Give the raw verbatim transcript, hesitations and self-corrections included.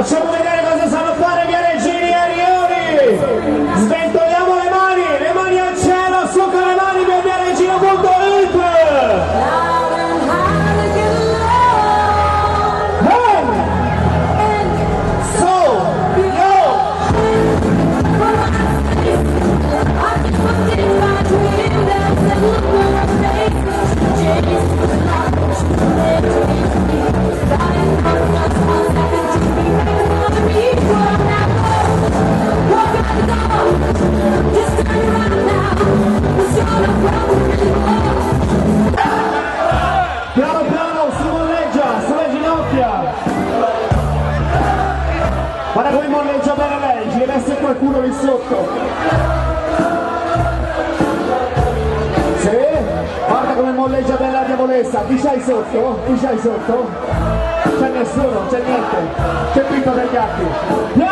Facciamo vedere cosa sanno fare Viareggini e Rioni. Sventoliamo le mani, le mani al cielo, su con le mani per viareggino punto it. Piano piano, si molleggia, sulle ginocchia. Guarda come molleggia bene lei, ci deve essere qualcuno lì sotto. Sì, guarda come molleggia bene la diavolessa. Chi c'hai sotto? Chi c'hai sotto? C'è nessuno, c'è niente. C'è Pippo degli Gatti.